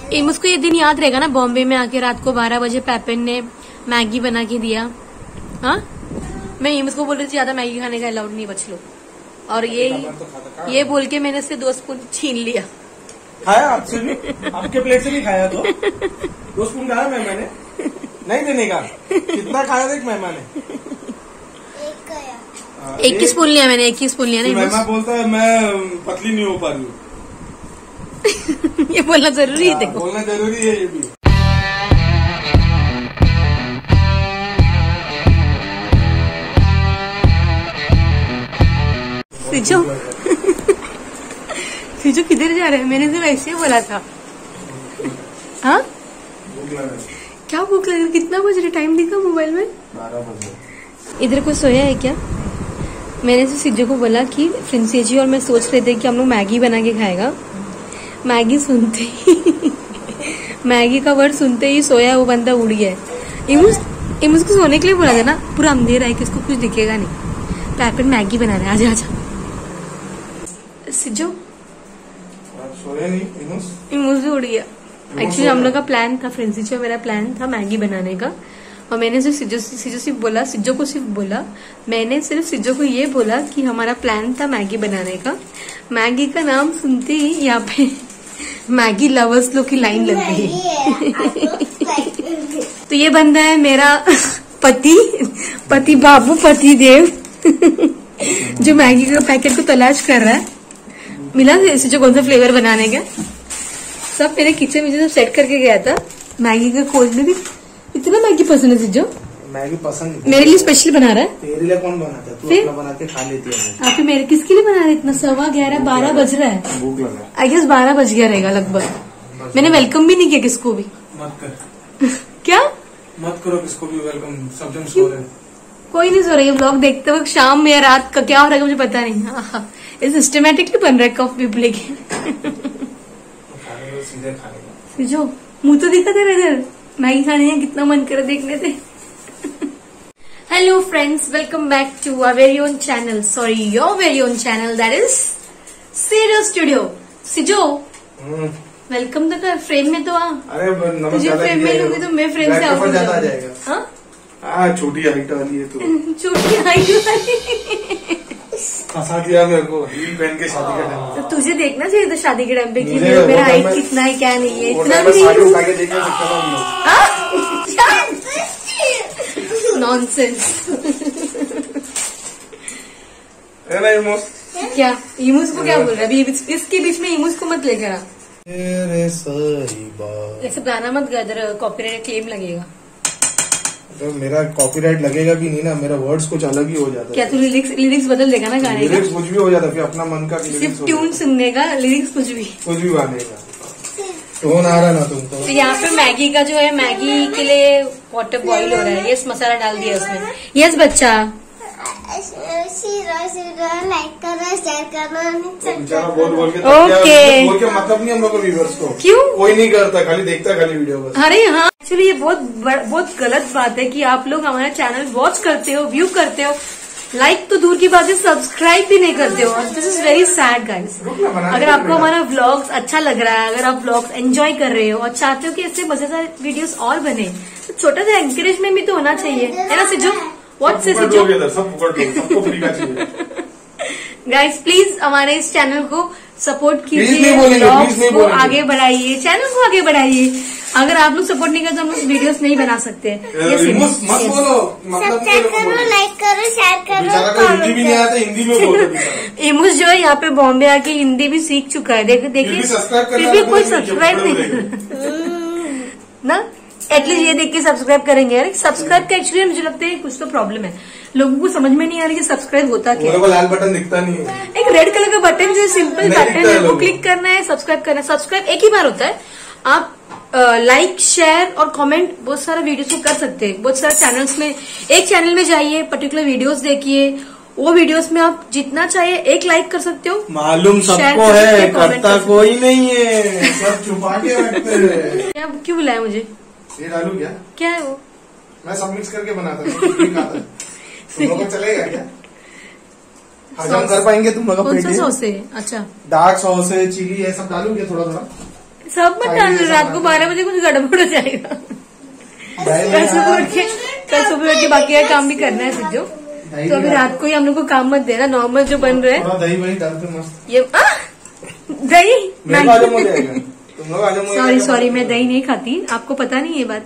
मुझको ये दिन याद रहेगा ना, बॉम्बे में आके रात को 12 बजे पैपेन ने मैगी बना के दिया। हाँ, मैं मुझको बोल रही थी ज्यादा मैगी खाने का अलाउड नहीं, बच लो। और ये बोल के मैंने उससे 2 स्पून छीन लिया। खाया आपसे भी? आपके प्लेट से नहीं खाया तो 2 स्पून खाया मैंने नहीं देने का। कितना खाया देख मेहमान ने? एक ही स्पून लिया मैंने, एक ही स्पून लिया। नहीं, मेहमान बोलता है मैं पतली नहीं हो पा रही हूँ। ये बोलना जरूरी है, देखो बोलना जरूरी है ये भी। सिजो किधर जा रहे हैं? मैंने तो वैसे ही बोला था। हाँ, क्या भूख लग रही? कितना बज रहा? टाइम दिखा मोबाइल में 12 बजे। इधर कोई सोया है क्या? मैंने तो सिजो को बोला कि फ्रेंसी जी और मैं सोच रहे थे कि हम लोग मैगी बना के खाएगा। मैगी सुनते ही मैगी का वर्ड सुनते ही सोया वो बंदा उड़ गया। इमुस को सोने के लिए बोला था ना, पूरा अंधेरा है, किसको कुछ दिखेगा नहीं। पैपेन मैगी बना रहे, आजा आजा। सिजो सोया नहीं, इमुस भी उड़ गया। एक्चुअली हम लोग का प्लान था, फ्रेंसी जी मेरा प्लान था मैगी बनाने का। और मैंने सिर्फ सिजो को सिर्फ बोला, मैंने सिर्फ सिजो को ये बोला कि हमारा प्लान था मैगी बनाने का। मैगी का नाम सुनते ही यहाँ पे मैगी लवर्स लोग की लाइन लग गई। तो ये बंदा है मेरा पति बाबू पति देव जो मैगी का पैकेट को तलाश कर रहा है। मिला सिजो कौन सा फ्लेवर बनाने का, सब मेरे किचन में सब सेट करके गया था। मैगी का खोजने भी इतना मैगी पसंद है सिजो? मैगी पसंद मेरे लिए स्पेशल बना रहा है। तेरे लिए कौन बनाता है? तू अपना बना के खा लेती है। आप मेरे किसके लिए बना रहे? इतना 11:15 12 बज रहा है। भूख लगा, आई गेस 12 बज गया रहेगा लगभग। मैंने वेलकम भी नहीं किया किसको भी। मत कर क्या मत करो किसको भी वेलकम, सब जन सो रहे। कोई नहीं सो रही है। ब्लॉग देखते वक्त शाम में या रात का क्या हो रहा है मुझे पता नहीं। ये सिस्टमेटिकली बन रहा है कॉफी लेके। सीधे खाने सिजो मुंह तो दिखा तेरा इधर, मैगी खाने है, कितना मन करे देखने से। Hello friends, welcome back to our very own channel, sorry your very own channel, that is serious studio. सिजो वेलकम तो कर, फ्रेम में तो आ। अरे तुझे फ्रेम में लूंगी तो मैं फ्रेम से आउट हो जाऊंगा। हाँ, छोटी हाइट वाली है तो छोटी हाइट वाली फंसा दिया मेरे को हील पहन के शादी का टाइम। तो तुझे देखना चाहिए था शादी के टाइम पे कि मेरा हाइट कितना है क्या नहीं है। इतना भी नॉनसेंस। क्या इमूस को क्या बोल रहा है अभी? इसके बीच में इमूस को मत लेकर आ। ऐसे गाना मत गा, इधर कॉपीराइट क्लेम लगेगा। तो मेरा कॉपीराइट लगेगा भी नहीं ना, मेरा वर्ड्स कुछ अलग ही हो जाता है। क्या तू लिरिक्स बदल देगा ना गाने का? लिरिक्स कुछ भी हो जाता है, फिर अपना मन का सिर्फ ट्यून सुनने का, लिरिक्स कुछ भी गाने का टोन आ रहा ना तुमको। तो यहाँ पे मैगी का जो है, मैगी के लिए वाटर बॉईल हो रहा है। यस, मसाला डाल दिया उसमें। यस बच्चा, लाइक करना, शेयर करना। बोल के मतलब नहीं हम लोग को व्यूअर्स को। क्यों? कोई नहीं करता, खाली देखता खाली वीडियो बस। अरे हाँ, एक्चुअली ये बहुत गलत बात है कि आप लोग हमारा चैनल वॉच करते हो, व्यू करते हो, लाइक तो दूर की बात है, सब्सक्राइब भी नहीं करते हो। This is very sad guys. अगर आपको हमारा व्लॉग्स अच्छा लग रहा है, अगर आप व्लॉग्स एंजॉय कर रहे हो और चाहते हो कि इससे मजेदार वीडियोस और बने, तो छोटा सा एनकरेजमेंट भी तो होना चाहिए, है ना सिजो? व्हाट से सिजो? गाइस प्लीज हमारे इस चैनल को सपोर्ट कीजिए, व्लॉग्स को आगे बढ़ाइए, चैनल को आगे बढ़ाइए। अगर आप लोग सपोर्ट नहीं करते तो हम लोग वीडियोस नहीं बना सकते। सब्सक्राइब करो, लाइक करो, शेयर करो। हिंदी भी नहीं आता, हिंदी में बोलो। इमुस जो है यहाँ पे बॉम्बे आके हिंदी भी सीख चुका है। देखिए फिर भी कोई सब्सक्राइब नहीं ना। एटलीस्ट ये देख के सब्सक्राइब करेंगे यार। सब्सक्राइब का एक्चुअली मुझे लगता है कुछ तो प्रॉब्लम है, लोगों को समझ में नहीं आ रही कि सब्सक्राइब होता क्या है। लाल बटन दिखता नहीं है, एक रेड कलर का बटन जो सिंपल बटन है वो क्लिक करना है, सब्सक्राइब करना है। सब्सक्राइब एक ही बार होता है। आप लाइक, शेयर और कमेंट बहुत सारा वीडियोस को कर सकते हैं। बहुत सारे चैनल्स में, एक चैनल में जाइए, पर्टिकुलर वीडियोस देखिए, वो वीडियोस में आप जितना चाहिए एक लाइक कर सकते हो। मालूम सबको है, करता कोई नहीं है, सब छुपा के रखते हैं। क्या क्यों बुलाया मुझे? ये डालू क्या? क्या है वो? मैं सब मिक्स करके बनाता हूँ। तुम लोग को चलेगा क्या? हजम कर पाएंगे तुम लोग? कौन सा सॉस है? अच्छा, डार्क सॉस है, चिली है, सब डालूंगे थोड़ा थोड़ा। सब मत डालना, रात को 12 बजे कुछ गड़बड़ हो जाएगा। कल सुबह उठ के बाकी का काम भी करना है सिद्धू, तो अभी रात को ही हम लोग को काम मत देना। नॉर्मल जो बन रहे हैं दही वही डालते मस्त। ये दही सॉरी मैं दही नहीं खाती, आपको पता नहीं ये बात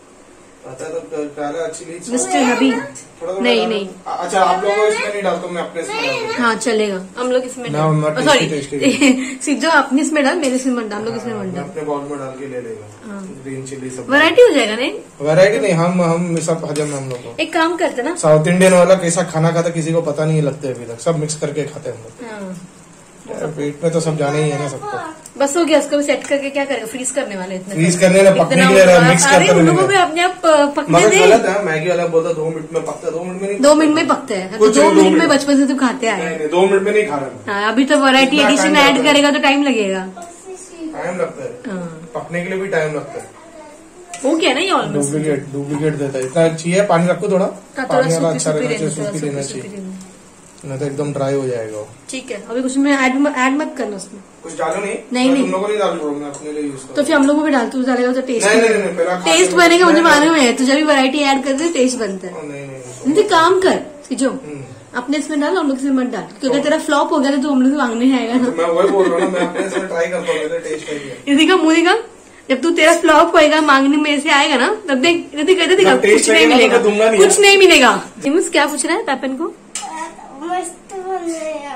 मिस्टर हबी। नहीं अच्छा आप लोग इसमें नहीं डालते, मैं अपने इसमें। हाँ चलेगा, हम लोग इसमें सॉरी सिद्धू अपने इसमें डाल, मेरे इसमें मत डाल, हम लोग इसमें मत डाल, अपने बाउल में डाल के ले लेगा। ग्रीन चिली सब वैरायटी हो जाएगा। नहीं वैरायटी नहीं, हम सब हजम है हम लोग को। एक काम करते ना, साउथ इंडियन वाला कैसा खाना खाता किसी को पता नहीं लगते अभी तक, सब मिक्स करके खाते हैं हम लोग। पेट में तो सब जाने ही है ना सबको। बस हो गया, उसको भी सेट करके क्या करेगा, फ्रीज करने वाले इतने फ्रीज करने में पकने के लिए मिक्स करते हैं। उन लोगों को अपने आप पकने दे। गलत है, मैगी वाला बोलता 2 मिनट में पकता है, 2 मिनट में नहीं, 2 मिनट में पकते हैं। 2 मिनट में बचपन से तू खाते आए। 2 मिनट में नहीं खा रहा। हाँ अभी तो वैरायटी एडिशन ऐड करेगा तो टाइम लगेगा, टाइम लगता है, पकने के लिए भी टाइम लगता है। हो गया ना ये ऑलमोस्ट। डुप्लीकेट देता है, इतना चाहिए पानी रखो थोड़ा, पानी वाला अच्छा रहना चाहिए, सूखी देना चाहिए, नहीं तो एकदम ड्राई हो जाएगा। ठीक है, अभी कुछ में ऐड मत करना उसमें, कुछ डालो नहीं। नहीं तुम लोगों को नहीं डालो, मैं अपने लिए यूज करूँ। तो फिर हम लोगों को भी डाल, तू डालेगा तो टेस्ट टेस्ट बनेगा, मुझे मालूम है। तुझे भी वैरायटी ऐड करते टेस्ट बनता है। नहीं काम कर सीजो, अपने इसमें डाल, हम लोग इसमें मत डाल, क्योंकि तेरा फ्लॉप हो गया तो हम लोग मांगने आएगा ना। मैं वही बोल रहा हूँ, मैं अपने इसमें ट्राई करता हूँ, टेस्ट इसी का मुंह दिखा, जब तू तेरा फ्लॉप होएगा मांगने में से आएगा ना, तब देख दिखा कुछ नहीं मिलेगा, कुछ नहीं मिलेगा। क्या पूछ रहा है पैपन को? मस्त बनाया,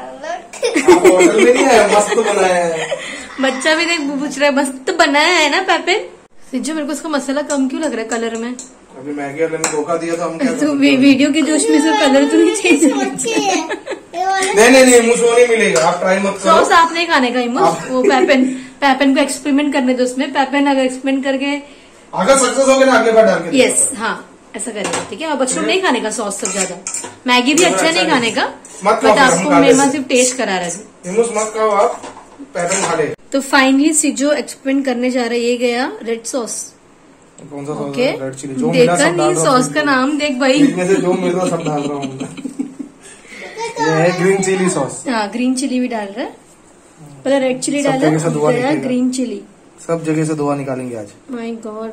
मस्त बनाया है। बच्चा भी देख पूछ रहा है मस्त बनाया है ना पैपन। सिज्जो मेरे को इसका मसाला कम क्यों लग रहा है कलर में? अभी मैगी वाले ने धोखा दिया तो हम क्या तो वीडियो के जोश में से कलर तो नहीं चेंज नहीं मुझे वो नहीं मिलेगा, आप ट्राई मत करो। सॉस आप नहीं खाने का इमोस, वो पैपन को एक्सपेरिमेंट करने दो उसमें। पैपन अगर एक्सपेरिमेंट करके अगर सक्सेस हो गया ना, अगले बार डाल के यस हाँ ऐसा करेगा, ठीक है। और बच्चों नहीं खाने का सॉस सब ज्यादा, मैगी भी अच्छा नहीं खाने का, बट आपको मेमा सिर्फ टेस्ट करा रहा है। इमोस मत खाओ आप, पैपन खा ले। तो फाइनली सिजो एक्सपेरिमेंट करने जा रहा है, ये गया रेड सॉस। कौन सा सॉस? Okay red chilli. जो देखा नहीं सॉस का नाम देख भाई, इसमें से जो मिल रहा सब डाल रहा हूँ। ये है ग्रीन चिली सॉस। हाँ ग्रीन चिली भी डाल रहा है, पहले रेड चिली डाला, ग्रीन चिली, सब जगह से धुआं निकालेंगे आज। माय गॉड,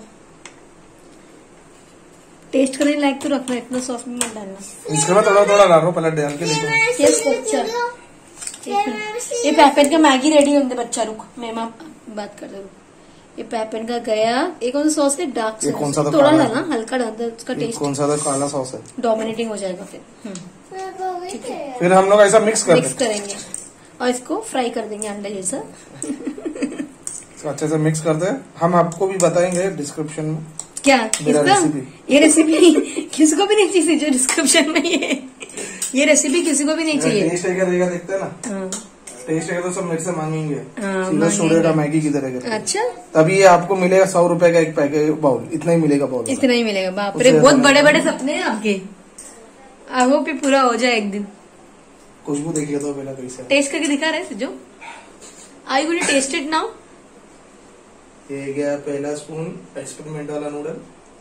टेस्ट करने लायक तो रखना, इतना सॉस में मत डालना। इसके बाद थोड़ा थोड़ा डालो, पलट डाल के देखो। यस बच्चा, ये पैपेन का मैगी रेडी होने दे बच्चा, रुक मैं बात कर रहा। ये पैपेन का गया, एक कौन सा सॉस है? डार्क सॉस, थोड़ा डालना, हल्का डालना, उसका टेस्ट कौन सा था? काला सॉस है, डोमिनेटिंग हो जाएगा फिर हम लोग ऐसा मिक्स करेंगे और इसको फ्राई कर देंगे अंडे जैसा। अच्छे से मिक्स करते हैं, हम आपको भी बताएंगे डिस्क्रिप्शन में क्या ये रेसिपी किसको भी नहीं चाहिए जो डिस्क्रिप्शन में ये रेसिपी किसी को भी नहीं चाहिए। टेस्ट देगा देखते हैं ना, टेस्ट है तो सब मेरे से मांगेंगे, सीधा स्टूडेंट मैगी की तरह के। अच्छा तभी ये आपको मिलेगा 100 रुपए का एक पैकेट बाउल, इतना ही मिलेगा बाउल, इतना ही मिलेगा। बाप रे बहुत बड़े बड़े सपने हैं आपके, आई होप ये पूरा हो जाए एक दिन। खुशबू देखिए तो पहले कैसे टेस्ट करके दिखा रहे हैं जो I would taste it now. ये गया पहला स्पून एक्सपेरिमेंट वाला नूडल।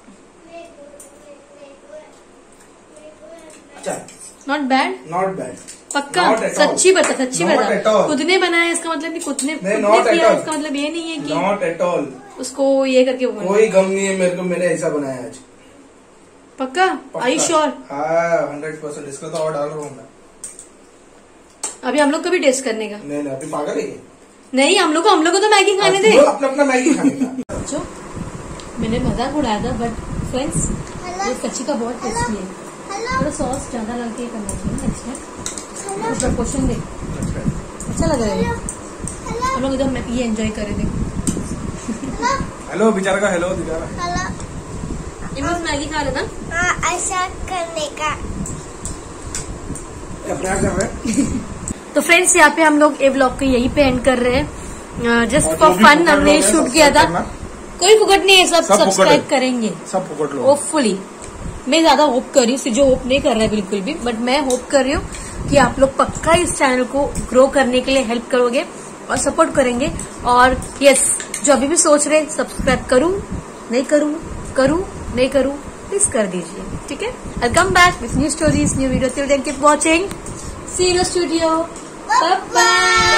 अच्छा नॉट बैड, पक्का सच्ची बता खुद ने बनाया इसका मतलब नहीं, खुद ने किया इसका मतलब ये नहीं है कि नॉट एट ऑल उसको ये करके कोई गम नहीं है मेरे को, मैंने ऐसा बनाया आज। पक्का आई श्योर? 100%। इसका तो और डाल रहा हूँ मैं। अभी हम लोग को भी टेस्ट करने का? नहीं अभी पागल है नहीं, हम लोग को तो मैगी खाने दे, अपना मैगी खाने का। जो मैंने मजाक उड़ाया था, बट फ्रेंड्स ये कच्ची का बहुत टेस्टी है, थोड़ा सॉस ज्यादा लग के करना चाहिए नेक्स्ट टाइम, प्रपोर्शन दे, अच्छा लग रहा है। हम लोग एकदम ये एंजॉय करे थे। हेलो बेचारा का हेलो बेचारा, इमोस मैगी खा रहे था ऐसा करने का क्या कर रहे। तो फ्रेंड्स यहाँ पे हम लोग ये व्लॉग को यहीं पे एंड कर रहे हैं, जस्ट फॉर फन हमने शूट किया था। कोई फुकट नहीं है, सब सब्सक्राइब करेंगे, सब फुकट लो होपफुली। मैं ज्यादा होप कर रही हूँ, जो होप नहीं कर रहा है बिल्कुल भी, बट मैं होप कर रही हूँ कि आप लोग पक्का इस चैनल को ग्रो करने के लिए हेल्प करोगे और सपोर्ट करेंगे। और यस, जो अभी भी सोच रहे सब्सक्राइब करूँ नहीं करूँ प्लीज कर दीजिए, ठीक है। I come back with new stories, new video, till then keep watching, see you in the studio, bye bye.